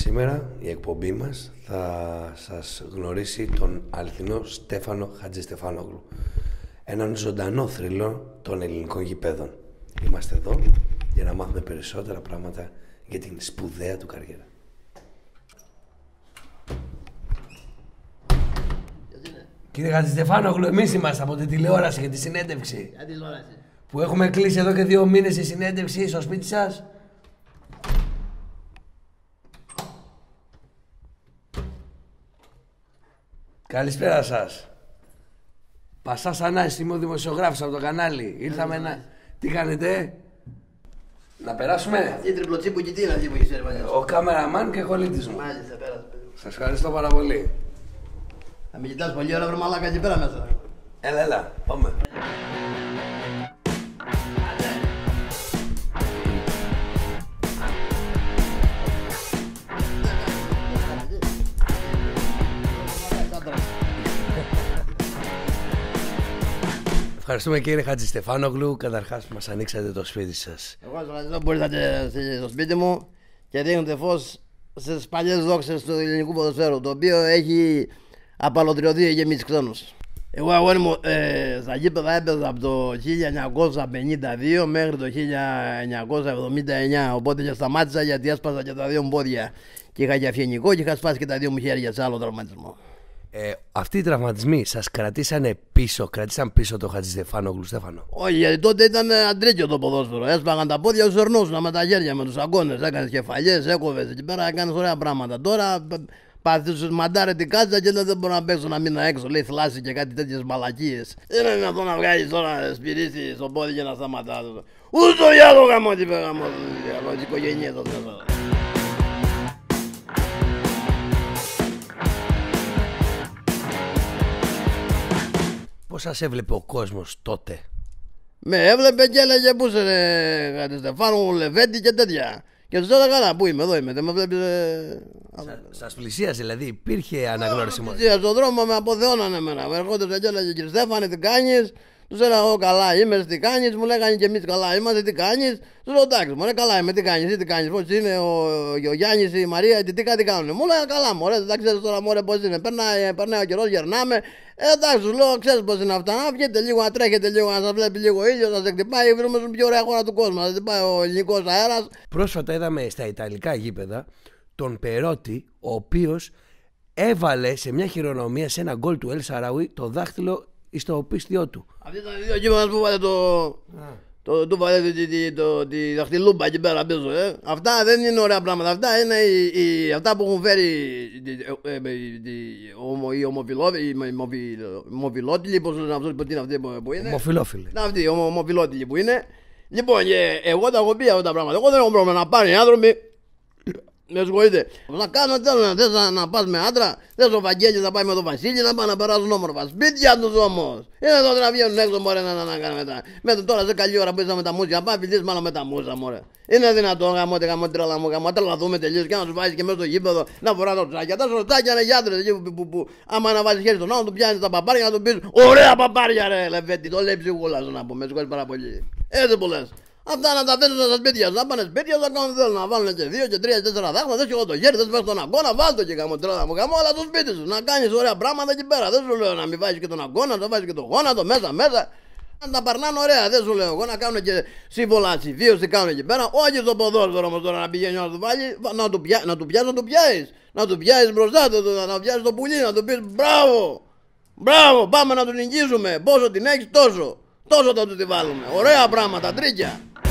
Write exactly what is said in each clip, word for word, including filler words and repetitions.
Σήμερα η εκπομπή μας θα σας γνωρίσει τον αληθινό Στέφανο Χατζηστεφάνογλου, έναν ζωντανό θρύλο των ελληνικών γηπέδων. Είμαστε εδώ για να μάθουμε περισσότερα πράγματα για την σπουδαία του καριέρα. Κύριε Χατζηστεφάνογλου, εμείς είμαστε από την τηλεόραση για τη συνέντευξη. Για τηλεόραση. Που έχουμε κλείσει εδώ και δύο μήνες η συνέντευξη στο σπίτι σας. Καλησπέρα σας. Πασάς Ανάσης, είμαι ο δημοσιογράφος από το κανάλι. Ήρθαμε να... Τι κάνετε? Να περάσουμε. Αυτή η τριπλοτσίπου και τι είναι αυτή που είσαι, ρε παλιός? Ο κάμεραμαν και κολλήτης μου. Μάλιστα, πέρασε. Σας ευχαριστώ πάρα πολύ. Θα με κοιτάς πολύ ώρα, βρε μαλάκα, εκεί πέρα μέσα. Έλα, έλα, πάμε. Ευχαριστούμε κύριε Χατζηστεφάνογλου, καταρχάς που μας ανοίξατε το σπίτι σας. Εγώ σας ευχαριστώ που ήρθατε στο σπίτι μου και ρίχνετε φως στις παλιές δόξες του ελληνικού ποδοσφαίρου, το οποίο έχει απαλωτριωθεί και εμείς ξένους. Εγώ αγόρι μου ε, στα γήπεδα έπαιζα από το χίλια εννιακόσια πενήντα δύο μέχρι το χίλια εννιακόσια εβδομήντα εννιά, οπότε και σταμάτησα γιατί έσπασα και τα δύο μου πόδια και είχα και αφιενικό και είχα σπάσει και τα δύο μου χέρια σε άλλο τραυματισμό. Ε, αυτοί οι τραυματισμοί σας κρατήσανε πίσω, κρατήσαν πίσω το Χατζηστεφάνογλου, Στέφανο? Όχι, γιατί τότε ήταν αντρίκιο το ποδόσφαιρο. Έσπαγαν τα πόδια, σου ερνούσαν με τα χέρια, με τους αγκώνες. Έκανες κεφαλιές, έκοβες εκεί πέρα, έκανες ωραία πράγματα. Τώρα πάθεις μαντάρε την κάτσα και δεν μπορώ να παίξω να μείνω έξω. Λέει θλάση και κάτι τέτοιες μαλακίες. Δεν είναι δυνατόν να βγάλεις τώρα σπυρίσει στο πόδι και να σταματάς. Ούτω διάλογο γαμώ, τι πέγαμω, τις οικογένειες σας. Πώς σας έβλεπε ο κόσμος τότε? Με έβλεπε και έλεγε πού είσαι ρε Χατζηστεφάνου, Λεβέντη και τέτοια. Και τους έλεγα καλά, πού είμαι, εδώ είμαι, δεν με βλέπεις. Ε... Σα, σας πλησίασε δηλαδή, υπήρχε αναγνώριση μόνο? Στον δρόμο με αποθεώνανε εμένα. Με ερχόντουσαν και έλεγε κύριε Στέφανε τι κάνεις? Τους έλεγα εγώ καλά είμαι, τι κάνεις? Μου λέγανε και εμείς καλά είμαστε, τι κάνεις? Τους λέω εντάξει μωρέ καλά είμαι, τι κάνεις, τι κάνεις, πώς είναι ο, ο Γιάννης, η Μαρία, τι, τι κάτι κάνουνε? Μου λέγανε καλά μωρέ, δεν ξέρεις τώρα μωρέ πώς είναι, περνάει, περνάει ο καιρός, γερνάμε. Ε, εντάξει, σου λέω, ξέρεις πώς είναι αυτά. Να βγείτε λίγο, να τρέχετε λίγο, να σας βλέπει λίγο ήλιο, να σας εκτυπάει. Βρούμε στον πιο ωραία χώρα του κόσμου. Να σας πάει ο ελληνικός αέρας. Πρόσφατα είδαμε στα ιταλικά γήπεδα τον Περότη, ο οποίος έβαλε σε μια χειρονομία, σε ένα γκολ του Ελ Σαράουι, το δάχτυλο στο πίστιό του. Αυτοί ήταν οι δύο γήπεδα που βάλε το. Το, το βάλε τη, τη, το, τη δαχτυλούμπα εκεί πέρα πίσω, ε. Αυτά δεν είναι ωραία πράγματα. Αυτά είναι οι, οι, αυτά που έχουν φέρει οι ομοφυλόφιλοι. Πώς είναι αυτοί που είναι αυτοί που είναι. Ομοφυλόφιλοι. Αυτοί οι ομοφυλόφιλοι που είναι. Λοιπόν, και εγώ τα έχω πει αυτά τα πράγματα. Εγώ δεν έχω πρόβλημα να πάρει οι άνθρωποι. Με συγχωρείτε. Να κάνω θέλω να θες να, να πας με άντρα. Θες ο Βαγγέλης να πάει με τον Βασίλη να πάνε να περάσουν όμορφα. Σπίτια τους όμως. Είναι εδώ να βγαίνουν έξω μωρέ να, να, να κάνουν μετά. Με τώρα σε καλή ώρα που ήσαμε με τα μουσια. Πάει φιλείς μάλλον με τα μουσα μωρέ. Είναι δυνατόν γαμώτε γαμώτε τρέλα μου γαμώτε. Τρελαθούμε τελείως και να σου βάζεις και μέσα στο γήπεδο να φορά τα τσάκια. Τα σορτάκια είναι για άντρες εκεί που, που, που άμα να βάζεις χέρι στον άλλο του πιάνεις τα παπάρια να του πεις ωραία παπάρια ρε Λεβέντη. Το λέει ψυχούλα σου να πω. Με συγχωρείς πάρα πολύ. Έτσι που λες. Αυτά να τα θέσουν στα σπίτια σου, να πάνε σπίτια, θα κάνουν θέλουν να βάλουν και δύο και τρία και τέσσερα δάχτυλα. Δεν σου εγώ το χέρι, δεν σου πες τον αγκώνα, βάλ το και καμοτρέλα μου γαμώ, αλλά στο σπίτι σου. Να κάνεις ωραία πράγματα εκεί πέρα. Δεν σου λέω να μην βάζεις και τον αγκώνα, να βάζεις και τον γόνατο μέσα μέσα. Να τα παρνάνε ωραία, δεν σου λέω εγώ να κάνουν και σύμβολα συμφίωση κάνουν εκεί πέρα. Όχι στο ποδόσφαιρο όμως τώρα να πηγαίνει να του βάλει, να του πιάσει, να του πιάσει, να του πιάσει. Να του πιάσει μπροστά του, να πιάσει το πουλί, να του πει μπράβο. Μπράβο, πάμε να του νικήσουμε. Πόσο την έχει, τόσο. Τόσο θα του τη βάλουμε. Ωραία πράγματα, τρίκια.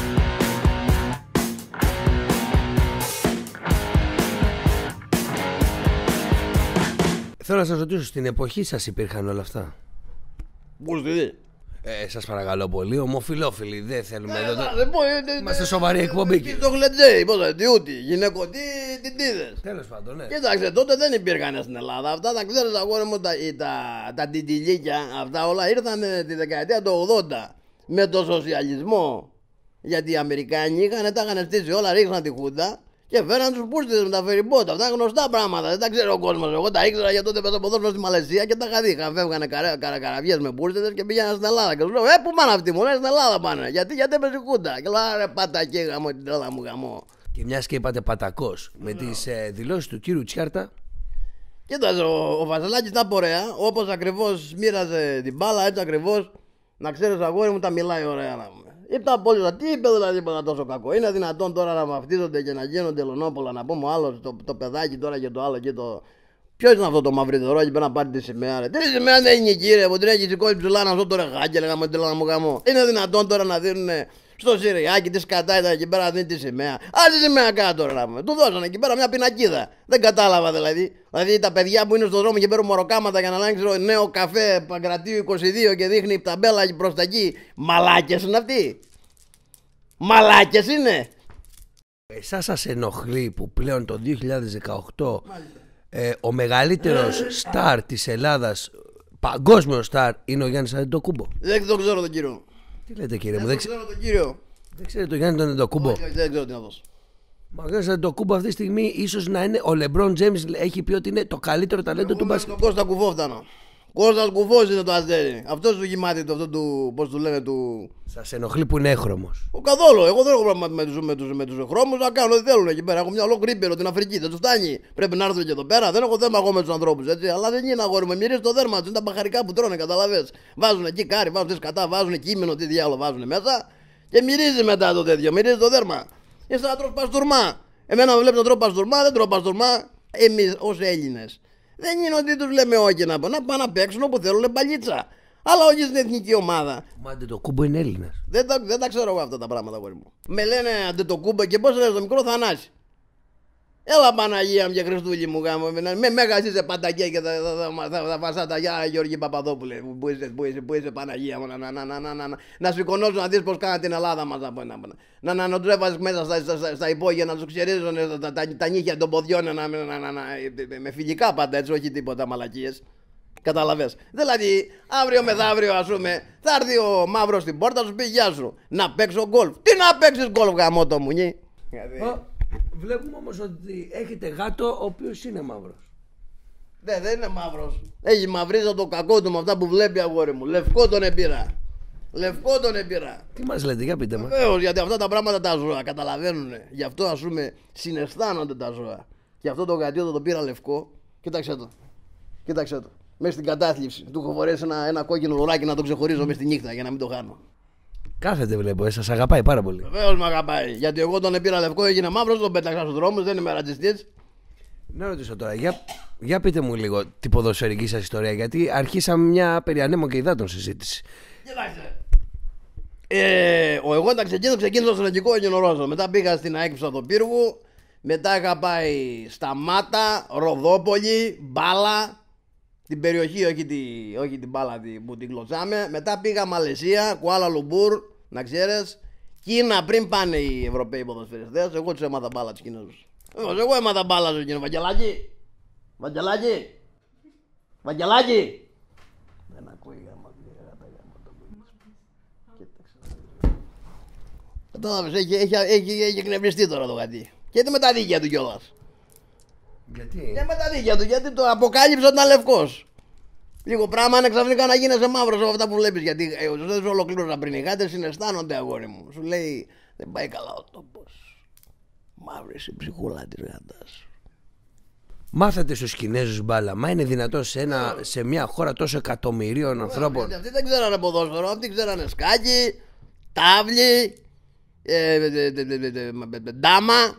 Θέλω να σας ρωτήσω, στην εποχή σας υπήρχαν όλα αυτά? Πού στη δει. Ε, σας παρακαλώ πολύ, ομοφυλόφιλοι, δεν θέλουμε Ε, εδώ. θα- δεν πω, ε, ε, Είμαστε ε, σοβαρή ε, εκπομπή. Τι το γλεντζέι, πώς θα τι ούτι, γυναίκο, τι, τι τίδες. Τέλος πάντων, ναι. Κοίταξε, τότε δεν υπήρχαν στην Ελλάδα. Αυτά τα ξέρεις αγόρι μου, τα, τα, τα τιτιλίκια, αυτά όλα ήρθαν τη δεκαετία του ογδόντα με το σοσιαλισμό. Γιατί οι Αμερικάνοι είχαν, τα είχαν στήσει όλα, ρίχναν τη χούντα και φέραν τους πούστιδες με τα φεριμπότα. Αυτά γνωστά πράγματα, δεν τα ξέρει ο κόσμος. Εγώ τα ήξερα γιατί τότε παίζα ποδόσφαιρο στη Μαλαισία και τα είχα δει. Φεύγανε καρα, καρα, καραβιές με πούστιδες και πήγαιναν στην Ελλάδα. Και του λέω, Ε, πού πάνε αυτοί μου, λένε στην Ελλάδα πάνε. Γιατί, γιατί έπαιζε η χούντα. Και λέω, Ρε, πάτα εκεί γαμό την τρέλα μου γαμό. Και μιας και είπατε πατακός, με τις ε, δηλώσεις του κύριου Τσιάρτα. Κοίταξε, ο, ο Βασιλάκης ήταν ωραία. Όπως ακριβώς μοίραζε την μπάλα, έτσι ακριβώς. Να ξέρεις, αγόρι μου, τα μιλάει ωραία να πούμε. Ήταν πολύ ωραία. Τι είπε δηλαδή τίποτα τόσο κακό? Είναι δυνατόν τώρα να βαφτίζονται και να γίνονται λονόπολα? Να πούμε ο άλλος, το, το παιδάκι τώρα και το άλλο και το. Ποιο είναι αυτό το μαυριδερό εκεί πέρα να πάρει τη σημαία? Ρε. Τι σημαία δεν είναι εκεί, ρε, που την έχει σηκώσει ψηλά να αυτό το ρεγάκι, λέγαμε τι λέγαμε γαμό. Είναι δυνατόν τώρα να δίνουν στο Συριάκι τη σκατάιδα εκεί πέρα να δίνει τη σημαία? Α, τη σημαία κάτω, ρε, να πούμε. Του δώσανε εκεί πέρα μια πινακίδα. Δεν κατάλαβα δηλαδή. Δηλαδή τα παιδιά που είναι στον δρόμο και παίρνουν μωροκάματα για να αλλάξει νέο καφέ Παγκρατίου είκοσι δύο και δείχνει ταμπέλα εκεί προ τα εκεί. Μαλάκες είναι αυτοί. Μαλάκες είναι. Εσάς σας ενοχλεί που πλέον το δύο χιλιάδες δεκαοκτώ ε, ο μεγαλύτερος στάρ της Ελλάδας, παγκόσμιο στάρ, είναι ο Γιάννης Αντετοκούμπο? Δεν το ξέρω τον κύριο. Τι λέτε κύριε δεν μου? Δεν ξέρω τον κύριο. Δεν ξέρετε τον Γιάννη τον Αντετοκούμπο? Όχι, όχι, δεν ξέρω τι να δώσω. Μα ο Γιάννης Αντετοκούμπο αυτή τη στιγμή ίσως να είναι, ο Λεμπρόν Τζέιμς έχει πει ότι είναι το καλύτερο ταλέντο του μπάσκετ. Τον Κώστα Κουφό φτάνω. Κώστας Κουφός είναι το αστέρι. Αυτός του γυμάτι το, αυτό του, πώς του λένε, του... Σας ενοχλεί που είναι έχρωμος? Ο καθόλου, εγώ δεν έχω πρόβλημα με τους, με, τους, με τους χρώμους, να κάνω ό,τι θέλουν εκεί πέρα. Έχω μια ολόκληρη ήπειρο την Αφρική, δεν του φτάνει. Πρέπει να έρθουν και εδώ πέρα, δεν έχω θέμα εγώ με τους ανθρώπους, έτσι. Αλλά δεν είναι αγόρι μου, μυρίζει το δέρμα του, είναι τα μπαχαρικά που τρώνε, καταλαβες. Βάζουν εκεί κάρι, βάζουν τις κατά, βάζουν κείμενο, τι διάλογο βάζουν μέσα και μυρίζει μετά το τέτοιο, μυρίζει το δέρμα. Είσαι να τρως παστούρμα. Εμένα με βλέπεις να τρώω παστούρμα, δεν τρώω παστούρμα. Εμείς ως Έλληνες. Δεν είναι ότι τους λέμε όχι να πάνε να παίξουν όπου θέλουν μπαλίτσα. Αλλά όχι στην εθνική ομάδα. Μα Αντετοκούμπο είναι Έλληνας. Δεν τα, δεν τα ξέρω εγώ αυτά τα πράγματα, κόρη μου. Με λένε Αντετοκούμπο και πώς λένε το μικρό Θανάση. Έλα Παναγία μου και Χριστούλη μου γάμο. Με μέγα είσαι παντακέ και θα, θα, θα, θα φασά τα γεια Γιώργη Παπαδόπουλε. Που είσαι, που είσαι, που είσαι Παναγία μου. Να, να, να, να, να, να, να σηκωνώσουν να δεις πως κάνα την Ελλάδα μας. Να, να, να, να, να τους έβαζες μέσα στα, στα, στα, στα υπόγεια να τους ξερίζουν τα, τα, τα, τα νύχια των ποδιών να, να, να, να, να, με φιλικά πάντα έτσι, όχι τίποτα μαλακίες. Καταλαβες. Δηλαδή, αύριο μεθαύριο, ας πούμε, θα έρθει ο μαύρος στην πόρτα σου πει γεια σου. Να παίξω γκολφ. Τι να παίξεις γκολφ, γαμό το μουνί. Βλέπουμε όμως ότι έχετε γάτο ο οποίος είναι μαύρος. Ναι, δεν είναι μαύρος. Έχει μαυρίζα το κακό του με αυτά που βλέπει, αγόρι μου. Λευκό τον επήρα. Λευκό τον επήρα. Τι μας λέτε, για πείτε μας. Βεβαίως, γιατί αυτά τα πράγματα τα ζώα καταλαβαίνουν. Γι' αυτό, ας πούμε, συναισθάνονται τα ζώα. Γι' αυτό το γατιό το πήρα λευκό. Κοίταξε το. Κοίταξε το. Μέσα στην κατάθλιψη. Του έχω φορέσει ένα, ένα κόκκινο λουράκι να το ξεχωρίζω μέσα στη νύχτα για να μην το χάνω. Κάθεται βλέπω, ε, σας αγαπάει πάρα πολύ. Βεβαίως με αγαπάει. Γιατί εγώ τον πήρα λευκό, έγινε μαύρος, τον πέταξα στους δρόμους, δεν είμαι ρατσιστής. Να ρωτήσω τώρα, για, για πείτε μου λίγο την ποδοσφαιρική σας ιστορία, γιατί αρχίσαμε μια περί ανέμων και υδάτων συζήτηση. Κοιτάξτε. Ε, ο εγώ τα ξεκίνησα, ξεκίνησα στο Λογικό Εγγενορόσο. Μετά πήγα στην ΑΕΚ Ψαδοπύργου. Μετά είχα πάει Σταμάτα, Ροδόπολη, Μπάλα. Την περιοχή, όχι, τη, όχι την μπάλα που την κλωτσάμε. Μετά πήγα Μαλαισία, Κουάλα Λουμπούρ, να ξέρεις. Κίνα πριν πάνε οι Ευρωπαίοι ποδοσφαιριστές. Εγώ τους έμαθα μπάλα τους Κινέζους. Εγώ έμαθα μπάλα στους Κινέζους. Βαγγελάκη! Βαγγελάκη! Βαγγελάκη! Δεν ακούει γάμα. Κατάλαβες, έχει, έχει, έχει, έχει εκνευριστεί τώρα το γατί. Και είναι με τα δίκαια του κιόλας. Γιατί? Και με τα δίκαια του, γιατί το αποκάλυψε όταν ήταν λευκός. Λίγο πράγμα είναι ξαφνικά να γίνεσαι μαύρος από αυτά που βλέπεις. Γιατί δεν σου ολοκλήρωσα πριν. Οι γάτες συναισθάνονται, αγόρι μου. Σου λέει δεν πάει καλά ο τόπος. Μαύρης η ψυχούλα της γάτας. Μάθατε στους Κινέζους μπάλα. Μα είναι δυνατόν σε, ένα, σε μια χώρα τόσο εκατομμυρίων ανθρώπων? Αυτοί δεν ξέρανε ποδόσφαιρο. Αυτοί ξέρανε σκάκι, τάβλι, ντάμα,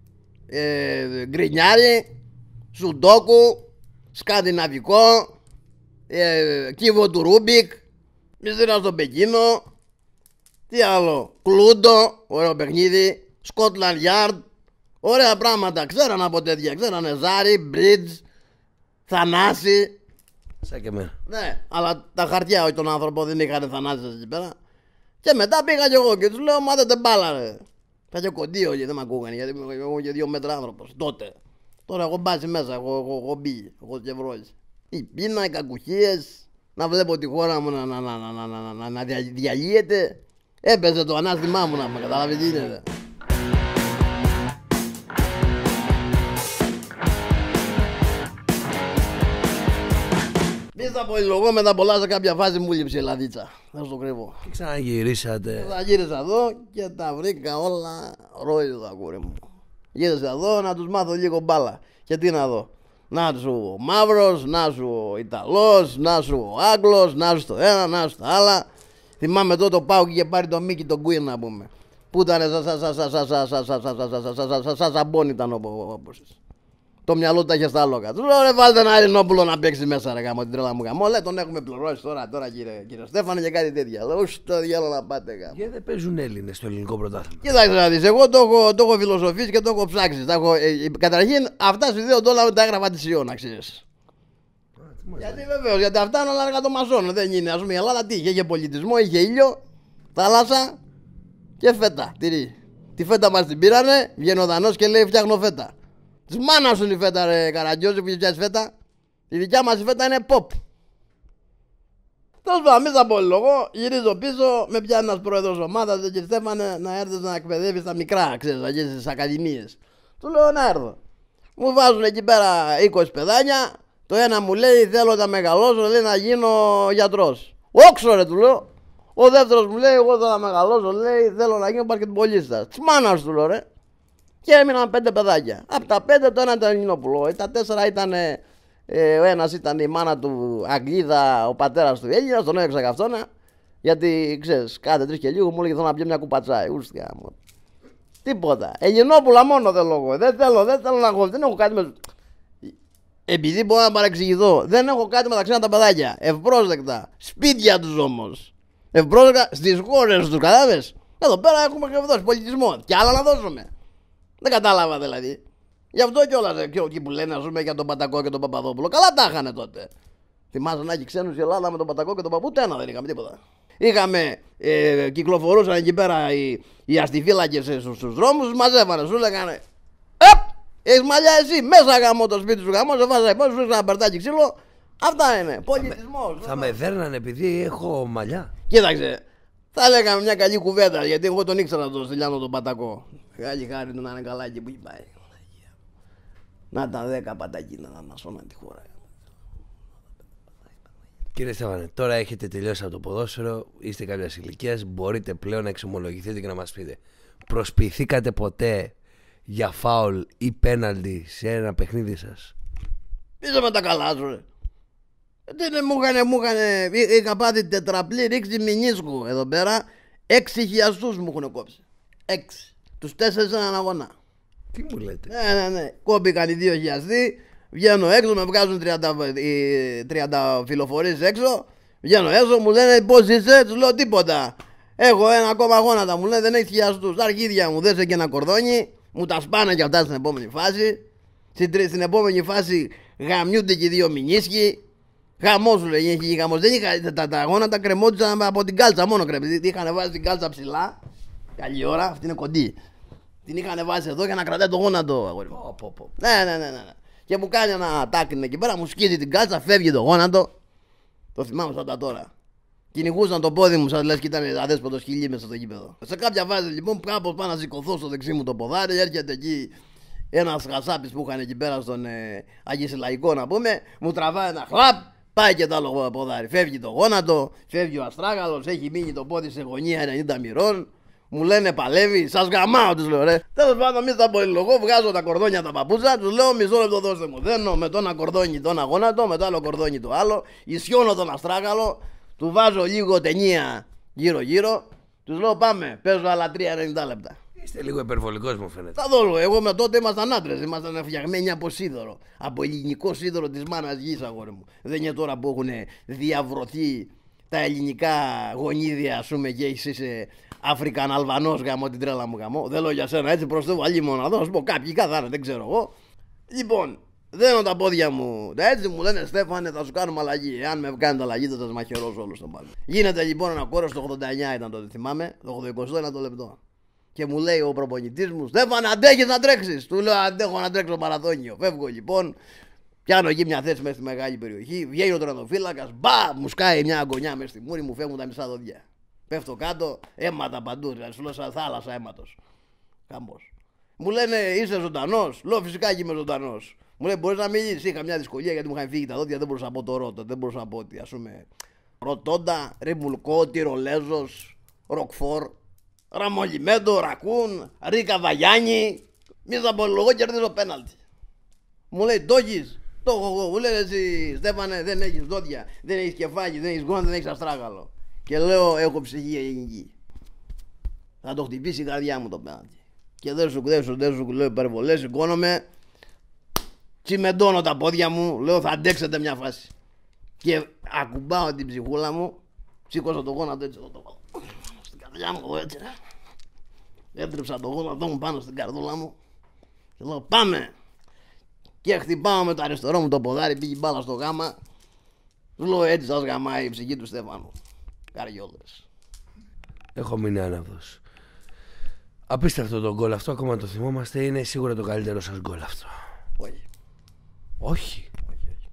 γκρινιάρι, σουντόκου, σκανδιναβικό. Ε, κύβο του Ρούμπικ, μυστήρα στο Πεκίνο, τι άλλο, Κλούντο, ωραίο παιχνίδι, Σκότλαντ Γιάρντ, ωραία πράγματα, ξέρανε από τέτοια, ξέρανε Ζάρι, Μπρίτζ, Θανάση. Σαν και εμένα. Ναι, αλλά τα χαρτιά όχι τον άνθρωπο δεν είχαν Θανάσης εκεί πέρα. Και μετά πήγα κι εγώ και τους λέω μάθετε μπάλα ρε. Θα και κοντίο γιατί δεν με ακούγανε, γιατί είμαι και δύο μέτρα άνθρωπος τότε. Τώρα έχω μπάσει μέσα, εγώ, εγώ, εγώ μπει, εγώ και βρώσει. Η πείνα, οι κακουχίες, να βλέπω τη χώρα μου να, να, να, να, να, να, να, να διαλύεται. Έπαιζε το ανάστημά μου να με καταλάβει τι γίνεται. Μη στα πολυλογώ μετά πολλά σε κάποια φάση μου λείψε η λαδίτσα. Θα σου το κρύβω. Και ξαναγυρίσατε. Θα γύρισα εδώ και τα βρήκα όλα ρόιδα, αγόρι μου. Γύρεσε εδώ να τους μάθω λίγο μπάλα. Και τι να δω. Να σου ο Μαύρος, να σου ο Ιταλός, να σου ο Άγγλος, να σου το ένα, να σου το άλλα. Θυμάμαι τότε το Πάουκ είχε πάρει τον Μίκη τον Κουίν να πούμε. Που ήταν σαν σαμπόν ήταν όπως. Το μυαλό του τα είχε στα άλογα. Του λέω ρε βάλτε ένα Ελληνόπουλο να παίξει μέσα ρε γάμο την τρέλα μου γάμο. Λέει τον έχουμε πληρώσει τώρα, τώρα κύριε, κύριε Στέφανε και κάτι τέτοια. Λέω στο διάλογο να πάτε γάμο. Γιατί δεν παίζουν Έλληνες στο ελληνικό πρωτάθλημα. Κοίταξε να δεις, εγώ το έχω, το έχω φιλοσοφήσει και το έχω ψάξει. Τα έχω, ε, καταρχήν αυτά στις δύο ντόλαρα τα έγραφα τη Ιώνα, ξέρεις. Γιατί βεβαίως, γιατί αυτά είναι όλα εργατομασών. Δεν είναι, ας πούμε η Ελλάδα τι είχε, είχε πολιτισμό, είχε ήλιο, θάλασσα και φέτα. Τυρί. Τη φέτα μας την πήρανε, βγαίνει ο Δανός και λέει φτιάχνω φέτα. Της μάνας σου είναι η φέτα ρε Καραγκιόζη που φτιάχνεις φέτα. Η δικιά μας η φέτα είναι pop. Τέλος πάντων, μη στα πω λόγο, γυρίζω πίσω, με πιάνει ένας πρόεδρος ομάδας, λέει κύριε Στέφανε να έρθεις να εκπαιδεύεις τα μικρά, ξέρεις, να γίνεις στις ακαδημίες. Του λέω να έρθω. Μου βάζουν εκεί πέρα είκοσι παιδάκια, το ένα μου λέει θέλω να μεγαλώσω, λέει να γίνω γιατρός. Όξο ρε του λέω. Ο δεύτερος μου λέει εγώ θέλω να μεγαλώσω, λέει θέλω να γίνω μπασκετμπολίστας. Της μάνας του λέω ρε. Και έμειναν πέντε παιδάκια. Από τα πέντε το ένα ήταν Ελληνόπουλο. Τα τέσσερα ήταν. Ε, ο ένας ήταν η μάνα του Αγγλίδα, ο πατέρας του Έλληνας, τον έδειξα και αυτόν. Γιατί ξέρεις, κάθε τρεις και λίγο μου έλεγε θέλω να πιω μια κουπατσάι. Ούστια μου. Τίποτα. Ελληνόπουλα μόνο θέλω εγώ. Δεν θέλω, δεν θέλω να έχω. Δεν έχω κάτι με. Επειδή μπορώ να παρεξηγηθώ, δεν έχω κάτι μεταξύ τα παιδάκια. Ευπρόσδεκτα. Σπίτια τους όμως. Ευπρόσδεκτα στις χώρες τους, κατάλαβες. Εδώ πέρα έχουμε και δώσει πολιτισμό. Και άλλα να δώσουμε. Δεν κατάλαβα δηλαδή. Γι' αυτό κιόλας εκεί που λένε, ας πούμε, για τον Πατακό και τον Παπαδόπουλο. Καλά τα είχανε τότε. Θυμάσαι να έχει ξένους η Ελλάδα με τον Πατακό και τον Παπαδόπουλο. Ούτε ένα δεν είχαμε τίποτα. Είχαμε, ε, κυκλοφορούσαν εκεί πέρα οι, οι αστιφύλακες στους, στους δρόμους, μαζεύανε, σου λέγανε Επ! Έχεις μαλλιά εσύ, μέσα γαμώ το σπίτι σου γαμώ, σε βάζα υπό, σου ένα περτάκι ξύλο. Αυτά είναι. Πολιτισμός. Θα με δέρνανε επειδή έχω μαλλιά. Κοίταξε. Θα λέγαμε μια καλή κουβέντα γιατί εγώ τον ήξερα τον Στυλιάνο τον Πατακό. Καλή χάρη του να είναι καλά εκεί που πάει. Να τα δέκα πατακίνα να ανασώναν τη χώρα. Κύριε Στέφανε, τώρα έχετε τελειώσει από το ποδόσφαιρο, είστε κάποιας ηλικίας, μπορείτε πλέον να εξομολογηθείτε και να μας πείτε. Προσποιηθήκατε ποτέ για φάουλ ή πέναλτι σε ένα παιχνίδι σας? Είσαι με τα καλά σου ρε. Δεν μου είχανε, μου είχανε, είχα πάθει τετραπλή ρήξη μηνίσκου εδώ πέρα. Έξι χιλιαστούς μου έχουν κόψει. Έξι. Τους τέσσερις έναν αγώνα. Τι μου λέτε? Ναι, ναι, ναι. Κόμπηκαν οι δύο χιλιαστοί. Βγαίνω έξω, με βγάζουν τριάντα φιλοφορίες έξω. Βγαίνω έξω, μου λένε πώς είσαι, τους λέω τίποτα. Έχω ένα ακόμα γόνατα, μου λένε δεν έχει χιλιαστούς. Τα αρχίδια μου δέσε και ένα κορδόνι. Μου τα σπάνε και αυτά στην επόμενη φάση. Στην, στην επόμενη φάση γαμιούνται και οι δύο μηνίσκοι. Χαμός σου λέει, είχε χαμός. Δεν είχα, τα, τα γόνατα κρεμόντουσαν από την κάλτσα μόνο κρέμει. Είχαν βάζει την κάλτσα ψηλά. Καλή ώρα, αυτή είναι κοντή. Την είχαν βάζει εδώ για να κρατάει το γόνατο. Πω, πω, πω. Ναι, ναι, ναι, ναι. Και μου κάνει ένα τάκιν εκεί πέρα, μου σκίζει την κάλτσα, φεύγει το γόνατο. Το θυμάμαι σαν τα τώρα. Κυνηγούσαν το πόδι μου, σαν λες και ήταν αδέσποτο σκυλί μέσα στο γήπεδο. Σε κάποια φάση λοιπόν, κάπως πάω να σηκωθώ στο δεξί μου το ποδάρι, έρχεται εκεί ένας χασάπης που είχαν εκεί πέρα στον ε, Αγισιλαϊκό να πούμε, μου τραβάει ένα χλαπ, πάει και το άλλο ποδάρι. Φεύγει το γόνατο, φεύγει ο αστράγαλος, έχει μείνει το πόδι σε γωνία ενενήντα μοιρών. Μου λένε παλεύει, σας γαμάω τους λέω ρε. Τέλος πάντων, μη στα πολυλογώ, βγάζω τα κορδόνια τα παπούτσα, τους λέω μισό λεπτό δώστε μου. Δένω με το ένα κορδόνι το ένα γόνατο, με το άλλο κορδόνι το άλλο, ισιώνω τον αστράγαλο, του βάζω λίγο ταινία γύρω γύρω, τους λέω πάμε, παίζω άλλα τρία ενενήντα λεπτά. Είστε λίγο υπερβολικός μου φαίνεται. Θα δω, εγώ με τότε ήμασταν άντρες, ήμασταν φτιαγμένοι από σίδερο, από ελληνικό σίδερο της μάνας γης αγόρι μου. Δεν είναι τώρα που έχουν διαβρωθεί τα ελληνικά γονίδια, ας πούμε, και έχεις είσαι Αφρικαν Αλβανός γαμώ την τρέλα μου γαμώ. Δεν λέω για σένα έτσι προς το αλλή μόνο να σου πω κάποιοι καθάνε, δεν ξέρω εγώ. Λοιπόν, δένω τα πόδια μου, τα έτσι μου λένε Στέφανε θα σου κάνουμε αλλαγή. Εάν με κάνετε αλλαγή θα σας μαχαιρώσω όλους τον πάλι. Γίνεται λοιπόν ένα κόρο στο ογδόντα εννιά ήταν τότε θυμάμαι, το ογδόντα το λεπτό. Και μου λέει ο προπονητής μου Στέφανε αντέχεις να τρέξεις. Του λέω αντέχω να τρέξω μαραθώνιο. Φεύγω λοιπόν. Πιάνω εκεί μια θέση μέσα στη μεγάλη περιοχή. Βγαίνει ο τερματοφύλακας. Μπα! Μου σκάει μια αγωνιά μέσα στη μούρη μου. Φεύγουν τα μισά δόντια. Πέφτω κάτω. Αίματα παντού. Δηλαδή σου λέω σαν θάλασσα αίματος. Χαμός. Μου λένε είσαι ζωντανός. Λέω φυσικά και είμαι ζωντανός. Μου λέει μπορείς να μιλήσεις. Είχα μια δυσκολία γιατί μου είχαν φύγει τα δόντια. Δεν μπορούσα να πω το ρότο. Δεν μπορούσα να πω ότι ας πούμε. Ρωτώντα, ρεμουλκό, τυρολέζος, ροκφόρ, ραμολιμέντο, ρακούν, ρίκα βαγιάνι. Μη θα πω εγώ κερδίζω πέναλτι. Μου λέει το έχεις. Το έχω εγώ. Μου λέει εσύ Στέφανε δεν έχεις δόντια, δεν έχεις κεφάλι, δεν έχεις γόνατα, δεν έχεις αστράγαλο. Και λέω έχω ψυχή ελληνική. Θα το χτυπήσει η καρδιά μου το πέναλτι. Και δεν σου δεν σου δεν σου λέω υπερβολές, σηκώνομαι. Τσιμεντώνω τα πόδια μου, λέω θα αντέξετε μια φάση. Και ακουμπάω την ψυχούλα μου, σήκωσα το γόνατο έτσι εδώ το βάλω. Στην καρδιά μου εδώ έτσι. Έτρεψα το γόνατο μου πάνω στην καρδούλα μου. Και λέω πάμε. Και χτυπάω με το αριστερό μου το ποδάρι, πήγε μπάλα στο γάμα. Του λέω έτσι σας γαμάει η ψυχή του Στέφανου. Καριόλες. Έχω μείνει άναυδος. Απίστευτο το γκολ αυτό, ακόμα το θυμόμαστε. Είναι σίγουρα το καλύτερο σας γκολ αυτό. Όχι. Όχι. Όχι, όχι.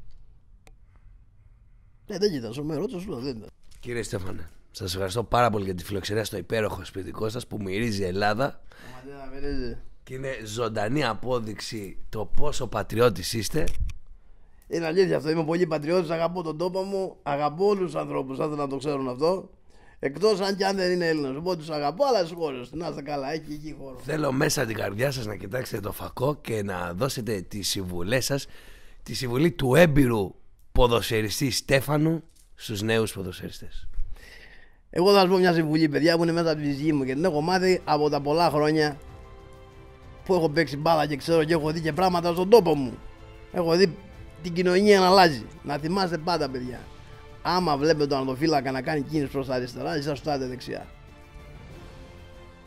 Ε, δεν κοίταζα, με ρώτησα, σου λέω δεν ήταν. Κύριε Στέφανε, σας ευχαριστώ πάρα πολύ για τη φιλοξενία στο υπέροχο σπιτικό σας που μυρίζει Ελλάδα. Και είναι ζωντανή απόδειξη το πόσο πατριώτης είστε. Είναι αλήθεια αυτό, είμαι πολύ πατριώτης, αγαπώ τον τόπο μου, αγαπώ όλους τους ανθρώπους, θα ήθελα να το ξέρουν αυτό. Εκτός αν και αν δεν είναι Έλληνας, οπότε τους αγαπώ, αλλά στις χώρες, να είστε καλά, έχει εκεί χώρο. Θέλω μέσα την καρδιά σας να κοιτάξετε το φακό και να δώσετε τις συμβουλές σας, τη συμβουλή του έμπειρου ποδοσφαιριστή Στέφανου στους νέους ποδοσφαιριστές. Εγώ θα σας πω μια συμβουλή, παιδιά, που είναι μέσα από τη ψυχή μου και την έχω μάθει από τα πολλά χρόνια που έχω παίξει μπάλα και ξέρω και έχω δει και πράγματα στον τόπο μου. Έχω δει την κοινωνία να αλλάζει. Να θυμάστε πάντα, παιδιά. Άμα βλέπετε τον ανατοφύλακα να κάνει κίνηση προς τα αριστερά, εσείς θα στάτε δεξιά.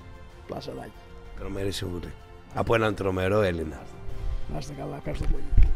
Πλασεδάκι. Τρομερή συμβουλή. Από έναν τρομερό Έλληνα. Να είστε καλά, ευχαριστώ πολύ.